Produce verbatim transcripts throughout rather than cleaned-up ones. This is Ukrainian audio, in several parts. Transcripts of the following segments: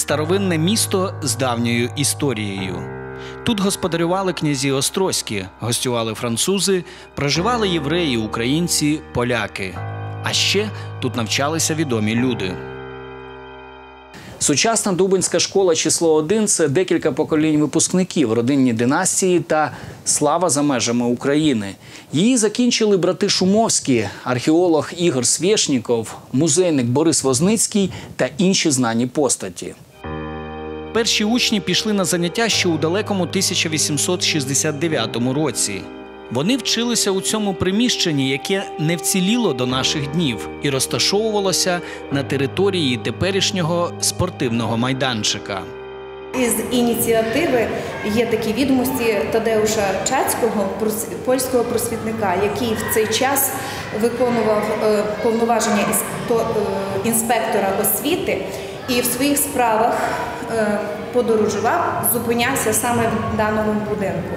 старовинне місто з давньою історією. Тут господарювали князі Острозькі, гостювали французи, проживали євреї, українці, поляки. А ще тут навчалися відомі люди. Сучасна Дубенська школа число один – це декілька поколінь випускників, родинні династії та слава за межами України. Її закінчили брати Шумовські, археолог Ігор Свєшніков, музейник Борис Возницький та інші знані постаті. Перші учні пішли на заняття ще у далекому тисяча вісімсот шістдесят дев'ятому році. Вони вчилися у цьому приміщенні, яке не вціліло до наших днів і розташовувалося на території теперішнього спортивного майданчика. Із ініціативи є такі відомості Тадеуша Чацького, польського просвітника, який в цей час виконував повноваження інспектора освіти і в своїх справах подорожував, зупинявся саме в даному будинку.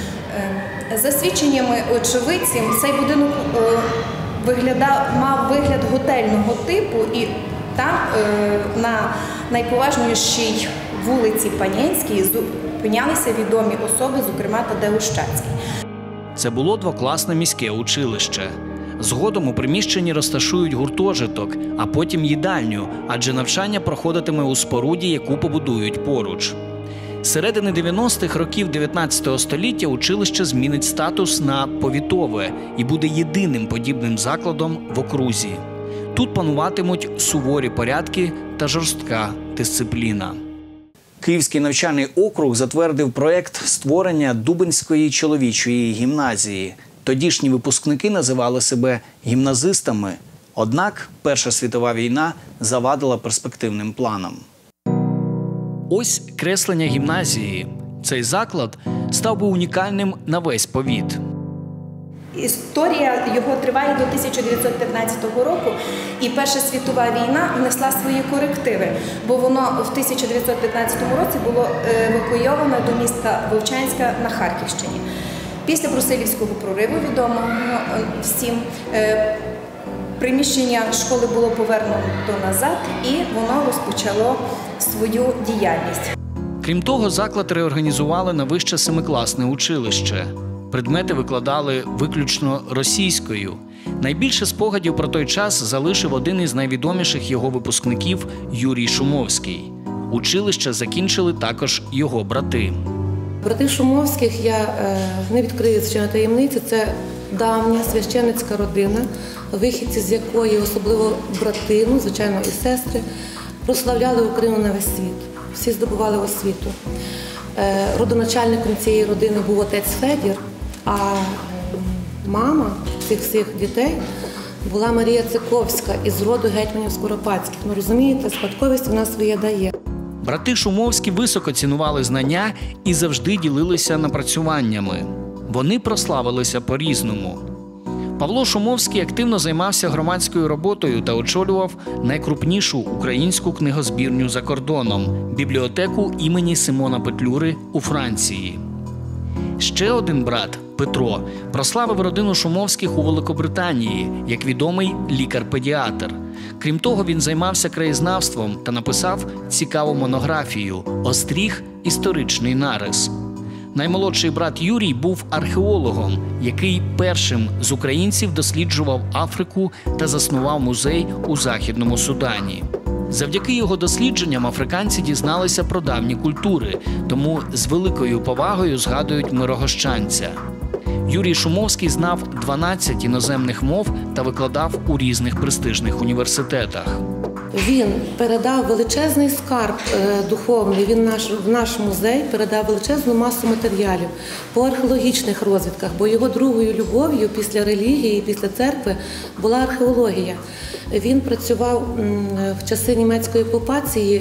За свідченнями очевидців, цей будинок виглядав, мав вигляд готельного типу, і там на найповажнішій вулиці Панінській зупинялися відомі особи, зокрема Тадеуш Чацький. Це було двокласне міське училище. Згодом у приміщенні розташують гуртожиток, а потім їдальню, адже навчання проходитиме у споруді, яку побудують поруч. З середини дев'яностих років дев'ятнадцятого століття училище змінить статус на повітове і буде єдиним подібним закладом в окрузі. Тут пануватимуть суворі порядки та жорстка дисципліна. Київський навчальний округ затвердив проєкт створення Дубенської чоловічої гімназії. Тодішні випускники називали себе гімназистами. Однак Перша світова війна завадила перспективним планам. Ось креслення гімназії. Цей заклад став би унікальним на весь повіт. Історія його триває до тисяча дев'ятсот п'ятнадцятого року, і Перша світова війна внесла свої корективи, бо воно в тисяча дев'ятсот п'ятнадцятому році було евакуйовано до міста Вовчанська на Харківщині. Після Брусилівського прориву, відомого всім, приміщення школи було повернуто назад, і воно розпочало свою діяльність. Крім того, заклад реорганізували на вище семикласне училище. Предмети викладали виключно російською. Найбільше спогадів про той час залишив один із найвідоміших його випускників Юрій Шумовський. Училище закінчили також його брати. Брати Шумовських, я не відкрию звичайно таємниці, це давня священницька родина, вихідці з якої, особливо брати, ну, звичайно, і сестри, прославляли Україну на весь світ. Всі здобували освіту. Родоначальником цієї родини був отець Федір, а мама цих всіх дітей була Марія Циковська із роду гетьманів Скоропадських. Ну, розумієте, спадковість вона своє дає. Брати Шумовські високо цінували знання і завжди ділилися напрацюваннями. Вони прославилися по-різному. Павло Шумовський активно займався громадською роботою та очолював найкрупнішу українську книгозбірню за кордоном – бібліотеку імені Симона Петлюри у Франції. Ще один брат, Петро, прославив родину Шумовських у Великобританії як відомий лікар-педіатр. Крім того, він займався краєзнавством та написав цікаву монографію «Остріг. Історичний нарис». Наймолодший брат Юрій був археологом, який першим з українців досліджував Африку та заснував музей у Західному Судані. Завдяки його дослідженням африканці дізналися про давні культури, тому з великою повагою згадують мирогощанця. Юрій Шумовський знав дванадцять іноземних мов та викладав у різних престижних університетах. Він передав величезний скарб духовний, він наш, в наш музей передав величезну масу матеріалів по археологічних розвідках, бо його другою любов'ю після релігії, після церкви була археологія. Він працював в часи німецької окупації,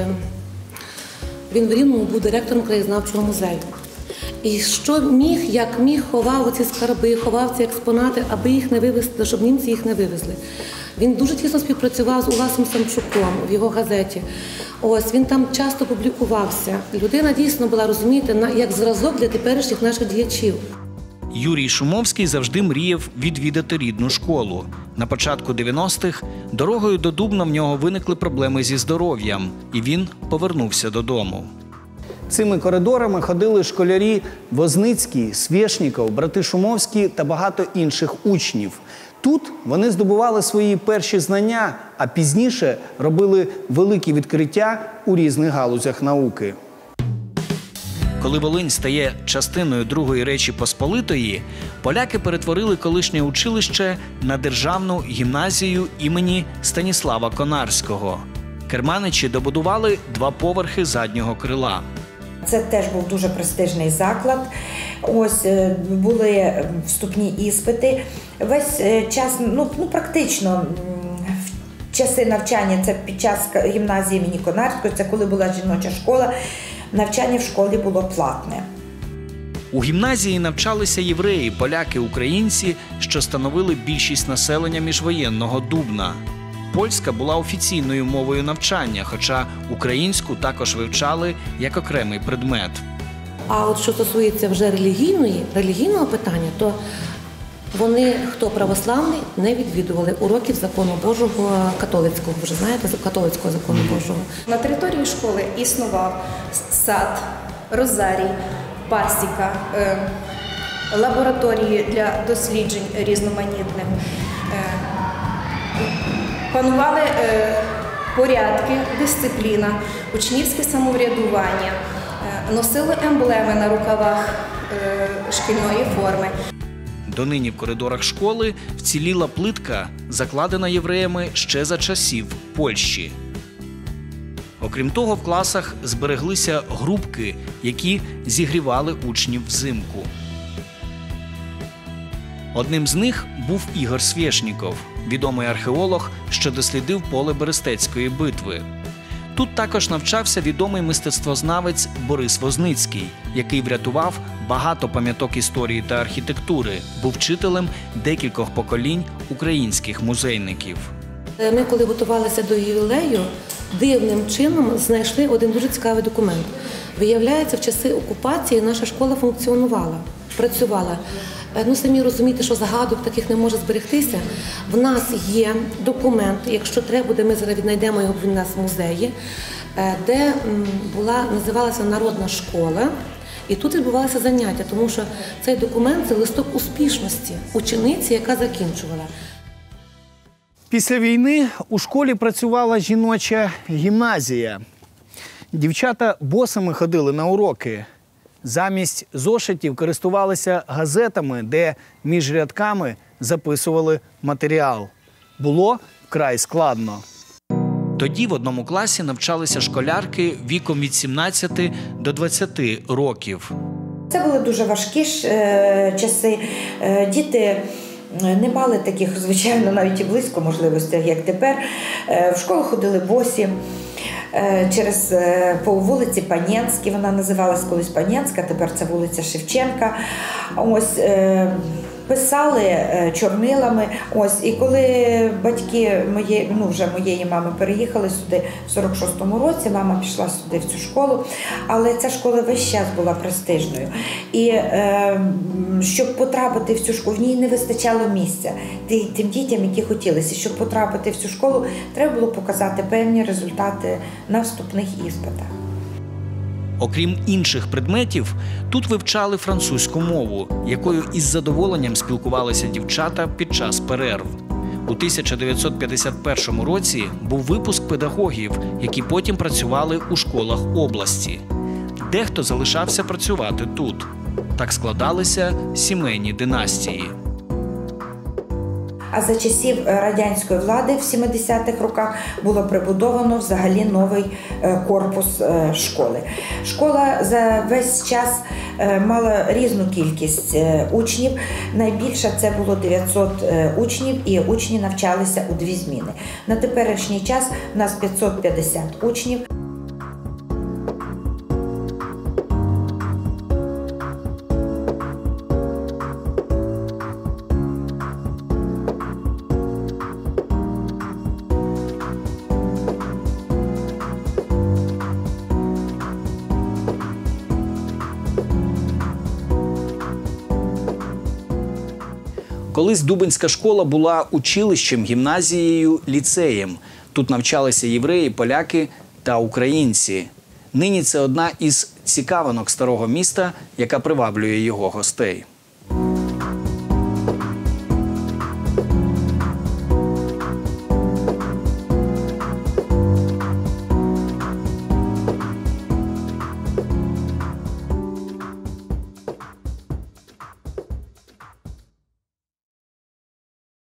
він в Рівному був директором краєзнавчого музею. І що міг, як міг, ховав ці скарби, ховав ці експонати, аби їх не вивезли, щоб німці їх не вивезли. Він дуже тісно співпрацював з Уласом Самчуком в його газеті. Ось, він там часто публікувався. Людина дійсно була, розумієте, як зразок для теперішніх наших діячів. Юрій Шумовський завжди мріяв відвідати рідну школу. На початку дев'яностих дорогою до Дубна в нього виникли проблеми зі здоров'ям, і він повернувся додому. Цими коридорами ходили школярі Возницький, Свєшніков, брати Шумовські та багато інших учнів. Тут вони здобували свої перші знання, а пізніше робили великі відкриття у різних галузях науки. Коли Волинь стає частиною Другої Речі Посполитої, поляки перетворили колишнє училище на державну гімназію імені Станіслава Конарського. Керманичі добудували два поверхи заднього крила. Це теж був дуже престижний заклад. Ось були вступні іспити. Весь час, ну, ну практично, в часи навчання, це під час гімназії імені Конарського, це коли була жіноча школа, навчання в школі було платне. У гімназії навчалися євреї, поляки, українці, що становили більшість населення міжвоєнного Дубна. Польська була офіційною мовою навчання, хоча українську також вивчали як окремий предмет. А от що стосується вже релігійної, релігійного питання, то вони, хто православний, не відвідували уроків закону Божого католицького, вже знаєте, католицького закону Божого. На території школи існував сад, розарій, пасіка, е, лабораторії для досліджень різноманітних. Е, панували е, порядки, дисципліна, учнівське самоврядування, е, носили емблеми на рукавах е, шкільної форми. Донині в коридорах школи вціліла плитка, закладена євреями ще за часів Польщі. Окрім того, в класах збереглися групки, які зігрівали учнів взимку. Одним з них був Ігор Свєшніков, відомий археолог, що дослідив поле Берестецької битви. Тут також навчався відомий мистецтвознавець Борис Возницький, який врятував багато пам'яток історії та архітектури, був вчителем декількох поколінь українських музейників. Ми, коли готувалися до ювілею, дивним чином знайшли один дуже цікавий документ. Виявляється, в часи окупації наша школа функціонувала, працювала. Ну, самі розумієте, що загадок таких не може зберегтися. В нас є документ, якщо треба буде, ми зараз віднайдемо його в нас в музеї, де була, називалася Народна школа, і тут відбувалися заняття, тому що цей документ – це листок успішності учениці, яка закінчувала. Після війни у школі працювала жіноча гімназія. Дівчата босими ходили на уроки. Замість зошитів користувалися газетами, де між рядками записували матеріал. Було вкрай складно. Тоді в одному класі навчалися школярки віком від сімнадцяти до двадцяти років. Це були дуже важкі ж, е, часи. Е, діти не мали таких, звичайно, навіть і близько можливостей, як тепер. Е, в школу ходили босі. Через по вулиці Панєнській, вона називалась колись Панєнська, тепер це вулиця Шевченка. Ось писали чорнилами. Ось і коли батьки моєї, ну вже моєї мами переїхали сюди в сорок шостому році, мама пішла сюди в цю школу, але ця школа весь час була престижною. І е, щоб потрапити в цю школу, в ній не вистачало місця тим дітям, які хотілося. Щоб потрапити в цю школу, треба було показати певні результати на вступних іспитах. Окрім інших предметів, тут вивчали французьку мову, якою із задоволенням спілкувалися дівчата під час перерв. У тисяча дев'ятсот п'ятдесят першому році був випуск педагогів, які потім працювали у школах області. Дехто залишався працювати тут. Так складалися сімейні династії. А за часів радянської влади в сімдесятих роках було прибудовано взагалі новий корпус школи. Школа за весь час мала різну кількість учнів. Найбільше це було дев'ятсот учнів, і учні навчалися у дві зміни. На теперішній час у нас п'ятсот п'ятдесят учнів. Колись Дубенська школа була училищем, гімназією, ліцеєм. Тут навчалися євреї, поляки та українці. Нині це одна із цікавинок старого міста, яка приваблює його гостей.